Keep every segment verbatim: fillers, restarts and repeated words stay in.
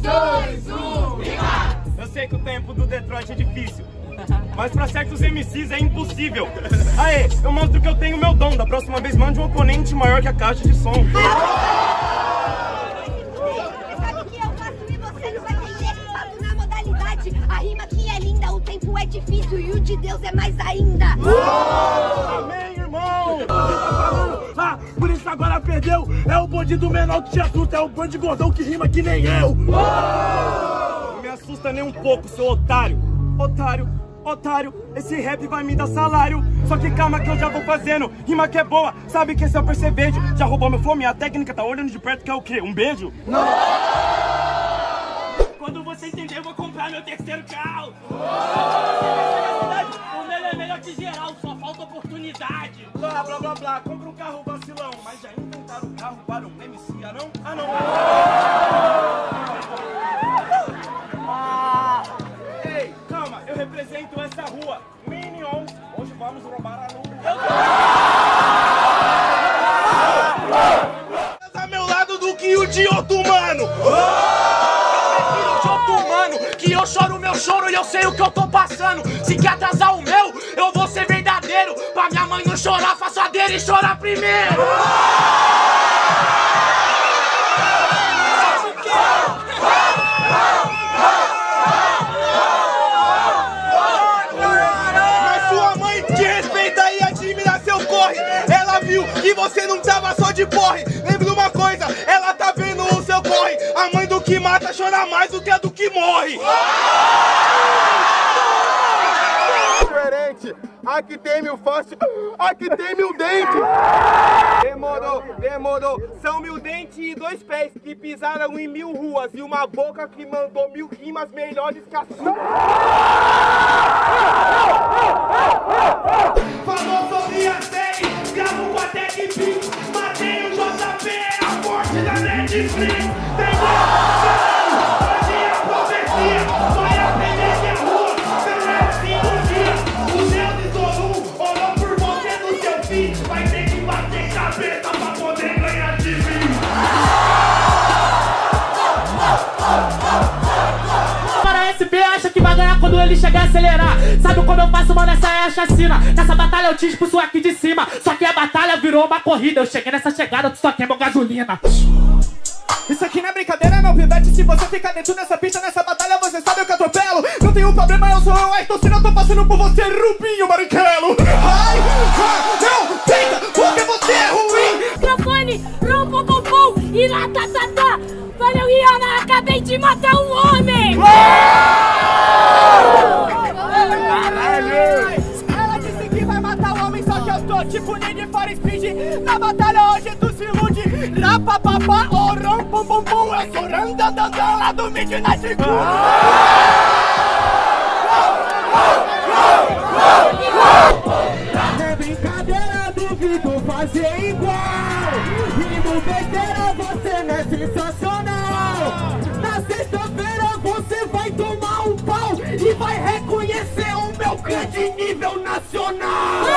dois, um, rima! Eu sei que o tempo do Detroit é difícil, mas pra certos M Cs é impossível. Aê, eu mostro que eu tenho meu dom. Da próxima vez mande um oponente maior que a caixa de som. Sabe que eu faço e você não vai entender? Fato na modalidade, a rima que é linda, o tempo é difícil e o de Deus é mais ainda. Amém, irmão! Ah, por isso agora perdeu. É o bandido menor que te assusta. É o bandido gordão que rima que nem eu. Não me assusta nem um pouco, seu otário. Otário, otário, esse rap vai me dar salário. Só que calma que eu já vou fazendo. Rima que é boa, sabe que esse é o percevejo. Já roubou meu flow, minha técnica tá olhando de perto que é o quê? Um beijo? Não! Quando você entender, eu vou comprar meu terceiro carro. O meu é melhor que geral, só falta oportunidade. Blá, blá, blá, blá, compra um carro vacilão. Mas já inventaram um carro para um M C, ah não? Ah não! Ah, ei, calma, eu represento essa rua. Minions, hoje vamos roubar a lua. A meu lado do que o de outro mano. Que eu choro o meu choro e eu sei o que eu tô passando. Se quer atrasar o meu, eu vou ser verdadeiro. Pra minha mãe não chorar, faço a dele chorar primeiro. Mas sua mãe te respeita e admira seu corre. Ela viu que você não tava só de porre. Lembra uma coisa, ela tá vendo o seu corre. A mãe do que mata chora mais do que a do que morre. Diferente, aqui tem mil faces, aqui tem mil dentes. Demorou, demorou. São mil dentes e dois pés que pisaram em mil ruas e uma boca que mandou mil rimas melhores que a sua. Falou sobre a série, gravo com a TechPix, matei o J P, a morte da Netflix. Tem quando ele chegar a acelerar. Sabe como eu faço, mano? Essa é a chacina. Nessa batalha eu te expulso aqui de cima. Só que a batalha virou uma corrida. Eu cheguei nessa chegada, tu só queimou gasolina. Isso aqui não é brincadeira, meu pivete. Se você ficar dentro dessa pista, nessa batalha, você sabe o que eu atropelo. Não tem um problema, eu sou o Ayrton Senna. Eu tô passando por você, Rubinho Barrichello. Ai, ai, não, tenta, porque você é ruim. Microfone, rum, pum, pum, pum, e lá, tá, tá, tá. Valeu, Rihanna, acabei de matar um homem. Ela disse que vai matar o homem, só que eu tô tipo Need for Speed. Na batalha hoje tu se ilude. Rapapapá, orom, pum pum pum. Eu sou randandandã lá do Midnight Club. É brincadeira, duvido fazer igual. Rimo besteira, você não é sensacional. Na sexta-feira você vai tomar um pau e vai reconhecer o meu grande nível nacional.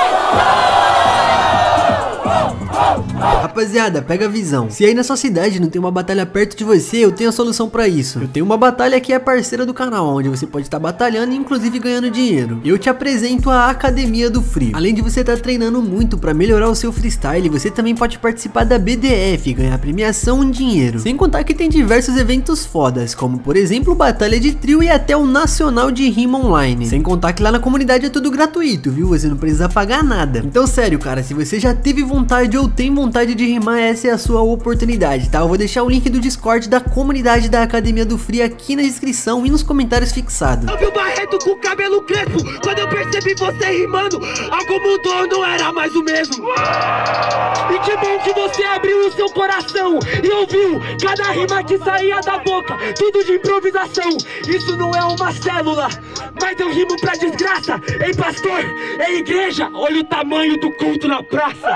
Rapaziada, pega a visão. Se aí na sua cidade não tem uma batalha perto de você, eu tenho a solução pra isso. Eu tenho uma batalha que é parceira do canal, onde você pode estar batalhando e inclusive ganhando dinheiro. Eu te apresento a Academia do Frio. Além de você estar treinando muito pra melhorar o seu freestyle, você também pode participar da B D F e ganhar premiação em dinheiro. Sem contar que tem diversos eventos fodas, como por exemplo Batalha de Trio e até o Nacional de Rima Online. Sem contar que lá na comunidade é tudo gratuito, viu? Você não precisa pagar nada. Então sério, cara, se você já teve vontade ou tem vontade de rimar, essa é a sua oportunidade, tá? Eu vou deixar o link do Discord da comunidade da Academia do Free aqui na descrição e nos comentários fixados. Eu vi o Barreto com o cabelo crespo, quando eu percebi você rimando, algo mudou, não era mais o mesmo. E que bom que você abriu o seu coração e ouviu cada rima que saía da boca, tudo de improvisação. Isso não é uma célula, mas eu rimo pra desgraça. Ei pastor, ei igreja, olha o tamanho do culto na praça.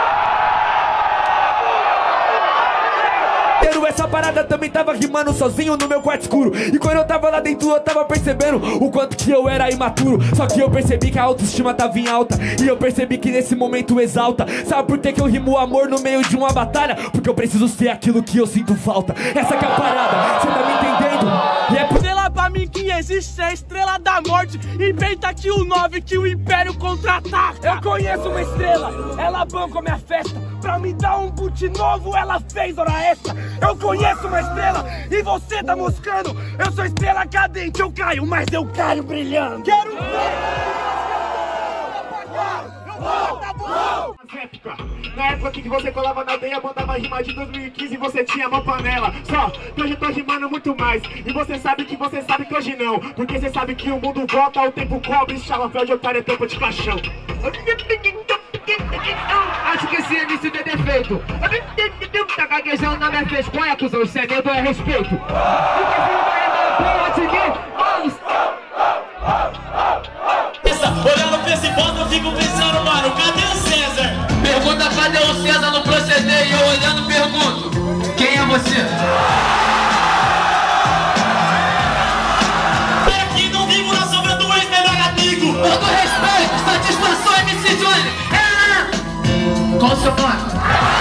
Essa parada também tava rimando sozinho no meu quarto escuro. E quando eu tava lá dentro eu tava percebendo o quanto que eu era imaturo. Só que eu percebi que a autoestima tava em alta, e eu percebi que nesse momento exalta. Sabe por que que eu rimo amor no meio de uma batalha? Porque eu preciso ser aquilo que eu sinto falta. Essa que é a parada, cê tá me entendendo? E é por ela pra mim que existe a estrela da morte. Inventa aqui o nove que o Império contra-ataca. Eu conheço uma estrela, ela bancou minha festa. Pra me dar um boot novo, ela fez hora extra. Eu conheço uma estrela e você tá moscando. Eu sou estrela cadente, eu caio, mas eu caio brilhando. Quero ver! Na época que você colava na aldeia, mandava rima de dois mil e quinze e você tinha uma panela. Só que hoje eu tô rimando muito mais. E você sabe que você sabe que hoje não. Porque você sabe que o mundo volta, o tempo cobre. Chalafel de otário é tampa de caixão. Acho que esse M C tem defeito. Tá gaguejando na minha fresconha, cuzão. Isso é medo ou é respeito? Porque se não vai andar bem antes de mim, olhando pra esse foto eu fico pensando, mano, cadê o César? Pergunta cadê o César no proceder e eu olhando pergunto, quem é você? Aqui não vivo na sombra do ex-melhor amigo. Todo respeito, satisfação M C Johnny. É. Qual o seu nome?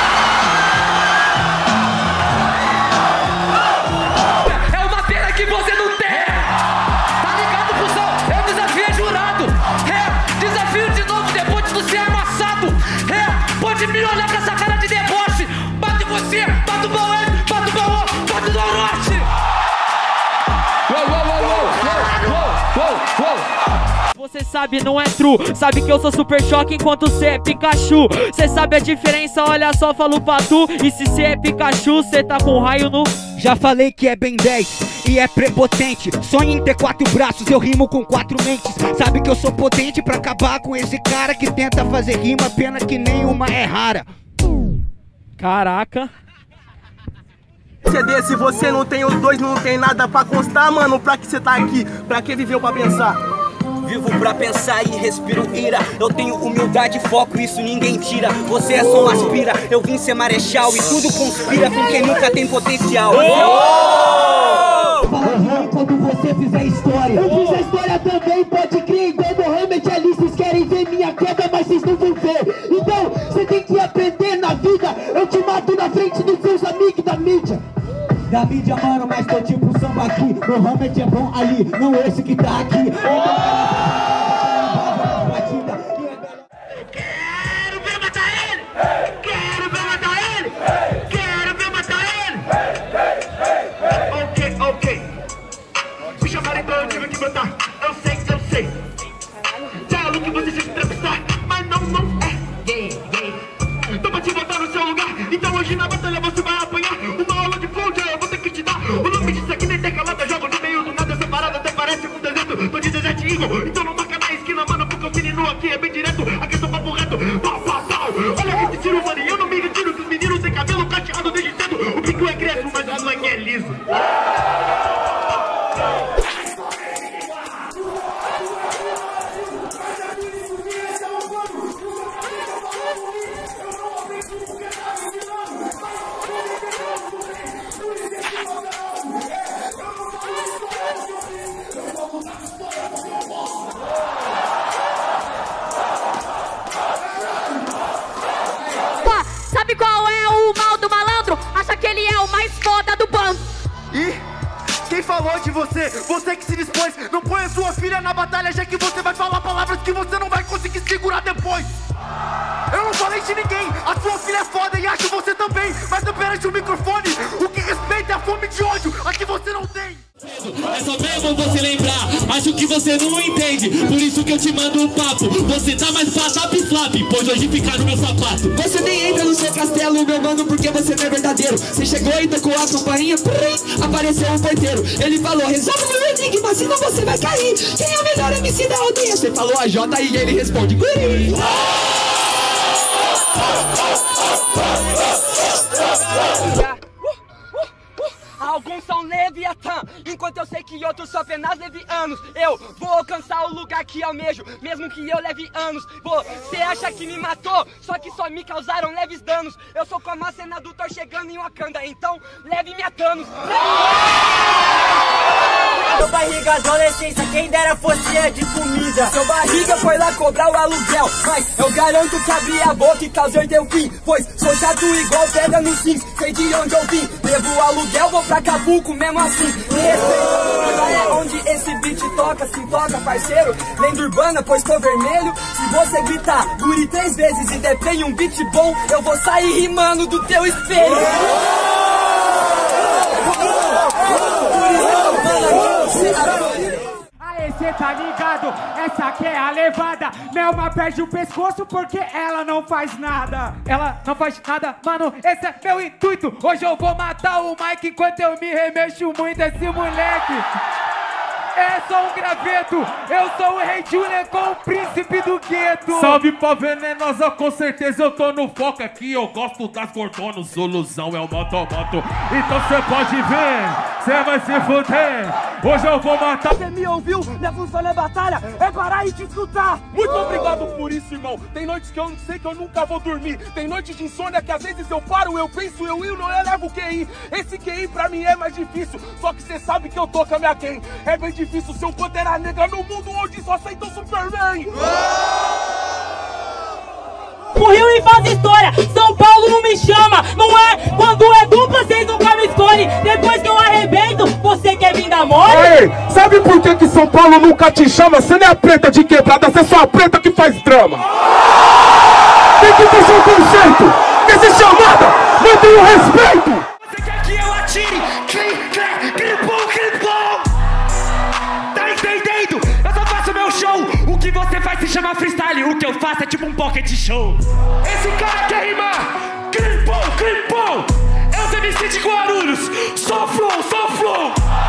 É uma pena que você não tem. Tá ligado, cuzão? Eu desafiei jurado. É, desafio de novo depois de você amassado. É, pode me olhar com essa cara de deboche. Bate você, bate o Bauê, bate o Baú, bate o Noroeste. Uou, uou, uou, uou, uou, uou, uou. Você sabe, não é true. Sabe que eu sou super choque enquanto cê é Pikachu. Cê sabe a diferença, olha só, falo pra tu. E se cê é Pikachu, cê tá com raio no... Já falei que é bem dez e é prepotente. Sonho em ter quatro braços, eu rimo com quatro mentes. Sabe que eu sou potente pra acabar com esse cara que tenta fazer rima, pena que nenhuma é rara. Caraca. C D, se você não tem os dois, não tem nada pra constar, mano. Pra que você tá aqui? Pra que viveu pra pensar? Vivo pra pensar e respiro ira. Eu tenho humildade e foco, isso ninguém tira. Você é só um aspira, eu vim ser marechal. E tudo conspira com quem nunca tem potencial. Uhum, quando você fizer história. Eu fiz a história também, pode crer. Igual Mohamed Ali, vocês querem ver minha queda, mas vocês não vão ver. Então, você tem que aprender na vida. Eu te mato na frente dos seus amigos da mídia. Da mídia, mano, mas tô tipo samba aqui. Mohamed é bom ali, não esse que tá aqui. Quero ver matar ele! Quero ver matar ele! Quero ver matar ele! Ok, ok. Me chamaram então, eu tive que botar. Eu sei, eu sei. Falo que você se entrevistar, mas não, não é. Yeah, yeah. Tô pra te botar no seu lugar. Então hoje na batalha você vai apanhar. Uma aula de flow eu vou ter que te dar. O nome disso aqui nem tem calada. Jogo no meio do nada, separado até parece um deserto. Tô de Desert Eagle, então não marca na esquina, mano. Porque o menino aqui é bem direto. Aqui é só papo reto. Pau, pau, pau. Olha esse tiro, mano. E eu não me retiro que os meninos têm cabelo prateado desde cedo. O pico é crespo, mas o moleque é liso. Sabe qual é o mal do malandro? Acha que ele é o mais foda do bando. E quem falou de você? Você que se dispôs. Não põe a sua filha na batalha, já que você vai falar palavras que você não vai conseguir segurar depois. Eu não falei de ninguém. A sua filha é foda e acho você também. Mas não perante o microfone. O que respeita é a fome de ódio. Aqui você não tem. É só mesmo você lembrar, acho que você não entende. Por isso que eu te mando um papo. Você tá mais pra tap flap, pois hoje fica no meu sapato. Você nem entra no seu castelo, meu mano, porque você não é verdadeiro. Você chegou e tocou a campainha, prim, apareceu um porteiro. Ele falou, resolve meu enigma, senão você vai cair. Quem é o melhor M C da aldeia? Você falou a J e ele responde, guri. Alguns são Leviatã, enquanto eu sei que outros são apenas levianos. Eu vou alcançar o lugar que almejo, mesmo que eu leve anos. Você acha que me matou, só que só me causaram leves danos. Eu sou como a cena do Thor chegando em Wakanda, então leve-me a Thanos. Seu barriga adolescência, quem dera fosse é de comida. Seu barriga foi lá cobrar o aluguel, mas eu garanto que abri a boca e causei teu fim. Pois sou chato igual pedra nos rins, sei de onde eu vim. Levo o aluguel, vou pra Acapulco mesmo assim. Me respeita, é onde esse beat toca, se toca parceiro. Lenda urbana, pois tô vermelho. Se você gritar guri três vezes e der play um beat bom, eu vou sair rimando do teu espelho. Aê, cê tá ligado? Essa aqui é a levada. Melma perde o pescoço porque ela não faz nada. Ela não faz nada, mano, esse é meu intuito. Hoje eu vou matar o Mike enquanto eu me remexo muito esse moleque. É só um graveto, eu sou o Rei Julian com o príncipe do gueto. Salve pra venenosa, com certeza eu tô no foco aqui. Eu gosto das gordonas, solução é o moto-moto. Então cê pode ver, cê vai se fuder. Hoje eu vou matar. Você me ouviu? Minha função na batalha é parar e te escutar. Muito obrigado por isso, irmão. Tem noites que eu não sei que eu nunca vou dormir. Tem noites de insônia que às vezes eu paro, eu penso, eu eu não elevo o Q I. Esse Q I pra mim é mais difícil, só que cê sabe que eu tô com a minha quem. É bem difícil ser um Pantera Negra no mundo onde só aceitam Superman. O Rio e faz história, São Paulo não me chama. Não é, quando é dupla vocês nunca me escolhem. Depois que eu arrebento, você quer vir da mole? Ei, sabe por que que São Paulo nunca te chama? Você não é a preta de quebrada, você é só a preta que faz drama. Tem que ter seu conceito, essa chamada não tem o respeito. Você quer que eu atire? Clim, clim, clipom, clipom. Tá entendendo? Eu só faço meu show. O que você faz se chama freestyle. O que eu faço é tipo um pocket show. Esse cara quer rimar. Clipom, clipom. Eu sou M C de Guarulhos. Só flow, só flow.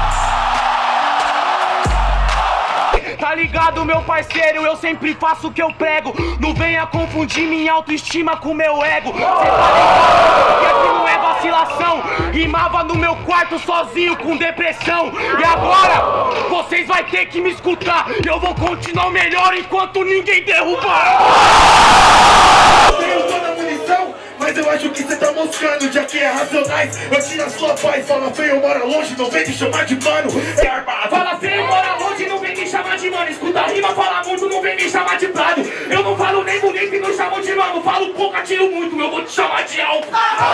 Tá ligado, meu parceiro, eu sempre faço o que eu prego. Não venha confundir minha autoestima com meu ego. Cê tá ligado que aqui não é vacilação. Rimava no meu quarto sozinho com depressão. E agora, vocês vai ter que me escutar. Eu vou continuar o melhor enquanto ninguém derrubar. Tenho toda a munição, mas eu acho que cê tá moscando. Já que é Racionais, eu tiro a sua paz. Fala feio, mora longe, não vem me chamar de mano. É armado. Fala feio, mora longe, não vem me chamar de mano. Escuta a rima, fala muito, não vem me chamar de prado. Eu não falo nem bonito e não chamo de mano. Falo pouco, atiro muito, eu vou te chamar de alto.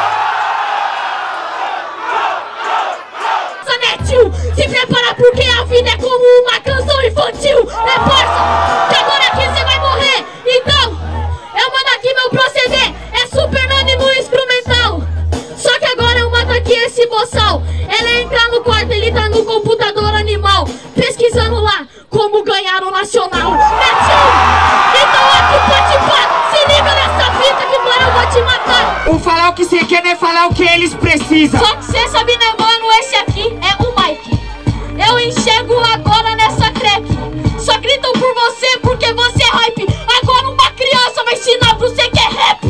Sonetil, se prepara porque a vida é como uma canção infantil. Reforça, que agora aqui você vai morrer. Então, eu mando aqui meu proceder. É Super Nani no instrumental. Só que agora eu mato aqui esse boçal. Ela entra no quarto, ele tá no computador animal, pesquisando lá como ganhar o nacional. Netinho, então aqui pode pá. Se liga nessa fita que agora eu vou te matar. O falar o que você quer não é falar o que eles precisam. Só que cê sabe, né, mano? Esse aqui é o Mike. Eu enxergo agora nessa crack. Só gritam por você porque você é hype. Agora uma criança vai ensinar pra você que é rap.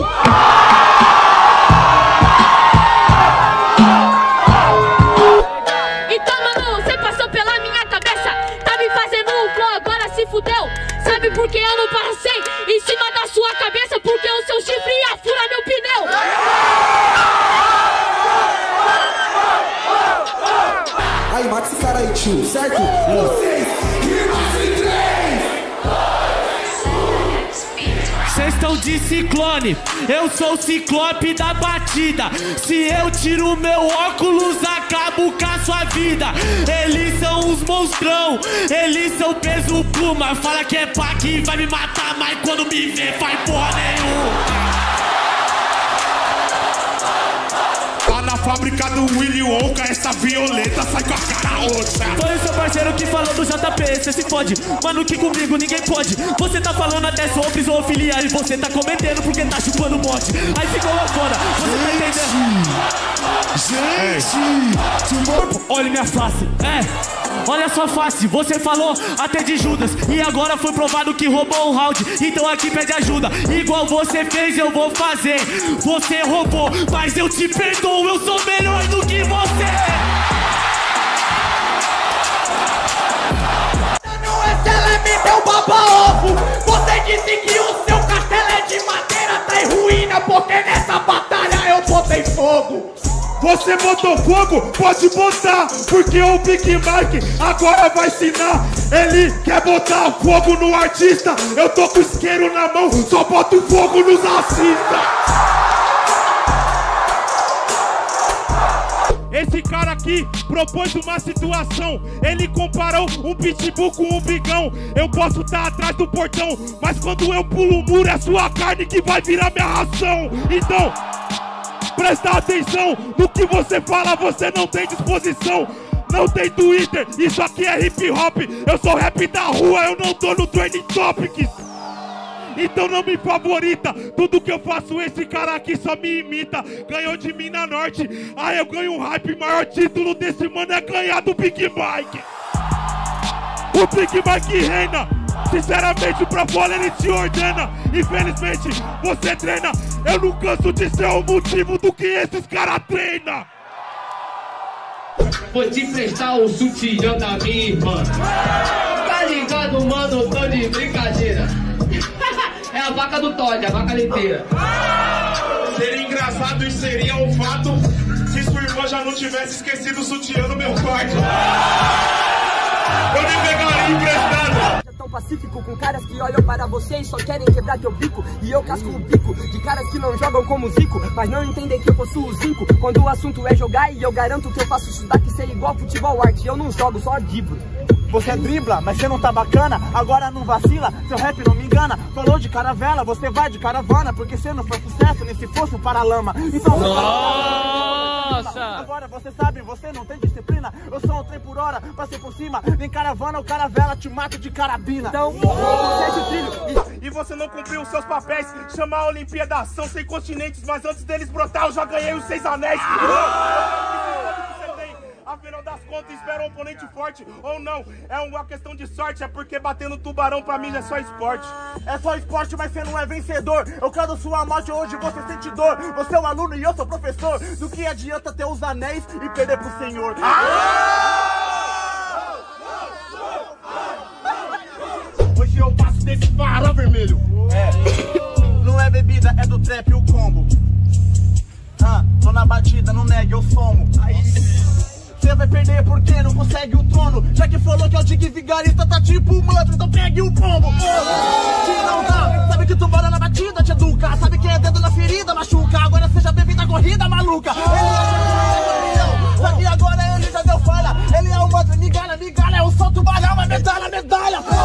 Então, mano, você passou pela minha cabeça. Tá me fazendo um flow, agora se fudeu. Sabe por que eu não passei em cima da sua cabeça? Porque o seu chifre ia furar meu pneu. Aí, mata esse cara aí, tio, certo? Vocês, Vocês estão de ciclone, eu sou o ciclope da batida. Se eu tiro meu óculos, acabo com a sua vida. Eles são os monstrão, eles são peso puma. Fala que é pá que vai me matar, mas quando me vê faz porra nenhuma. Na fábrica do Willy Wonka, essa violeta sai com a cara roxa. Foi o seu parceiro que falou do J P, cê se fode. Mano, que comigo ninguém pode. Você tá falando até sobre zoofilia e você tá cometendo porque tá chupando bote. Aí ficou lá fora, você tá entendendo? Gente, olha minha face, é, olha sua face. Você falou até de Judas e agora foi provado que roubou um round. Então aqui pede ajuda, igual você fez eu vou fazer. Você roubou, mas eu te perdoo. Eu sou melhor do que você. Não é elemento, é o baba-ovo. Você disse que o seu castelo é de madeira, tá em ruína, porque nessa batalha eu botei fogo. Você botou fogo? Pode botar, porque o Big Mike agora vai ensinar. Ele quer botar fogo no artista. Eu tô com isqueiro na mão, só boto fogo nos racistas. Esse cara aqui propôs uma situação. Ele comparou um pitbull com um bigão. Eu posso estar atrás do portão, mas quando eu pulo o muro é sua carne que vai virar minha ração. Então, presta atenção no que você fala, você não tem disposição. Não tem Twitter, isso aqui é hip hop. Eu sou rap da rua, eu não tô no Trending Topics. Então não me favorita, tudo que eu faço esse cara aqui só me imita. Ganhou de mim na Norte, ah, eu ganho um hype. Maior título desse mano é ganhar do Big Mike. O Big Mike reina, sinceramente pra fora ele te ordena. Infelizmente você treina, eu não canso de ser o motivo do que esses caras treinam. Vou te prestar o sutiã da minha irmã. Tá ligado, mano? Tô de brincadeira. É a vaca do Todd, a vaca leiteira. Seria engraçado e seria um fato se sua irmã já não tivesse esquecido o sutiã no meu quarto. Eu nem pegaria emprestado. Tão pacífico com caras que olham para você e só querem quebrar teu bico. E eu casco o bico de caras que não jogam como Zico, mas não entendem que eu possuo zinco. Quando o assunto é jogar e eu garanto que eu faço isso daqui ser igual futebol arte. Eu não jogo, só driblo. Você dribla, mas você não tá bacana. Agora não vacila, seu rap não me engana. Falou de caravela, você vai de caravana, porque você não foi sucesso nem se fosse um paralama. Então você Nossa! Agora você sabe, você não tem disciplina. Eu sou um trem por hora, passei por cima. Nem caravana ou caravela, te mato de carabina. Então, você de trilho. E você não cumpriu os seus papéis. Chamar a Olimpíada, são cem continentes, mas antes deles brotar eu já ganhei os seis anéis. Afinal das contas, espera um oponente forte ou não. É uma questão de sorte, é porque batendo tubarão pra mim já é só esporte. É só esporte, mas você não é vencedor. Eu quero sua morte, hoje você sente dor. Você é o aluno e eu sou professor. Do que adianta ter os anéis e perder pro senhor? Hoje eu passo desse farol vermelho. É, não é bebida, é do trap o combo. Ah, tô na batida, não negue, eu somo. Você vai perder porque não consegue o trono. Já que falou que é o Dig Vigarista, tá tipo um mantra, então pegue o pombo. Se não dá, sabe que tubarão na batida te educa. Sabe que é dedo na ferida, machuca. Agora seja bem-vindo à corrida, maluca. Ele é só que agora ele já deu falha. Ele é o mantra, migalha, migalha. Eu solto o balão, mas medalha, medalha.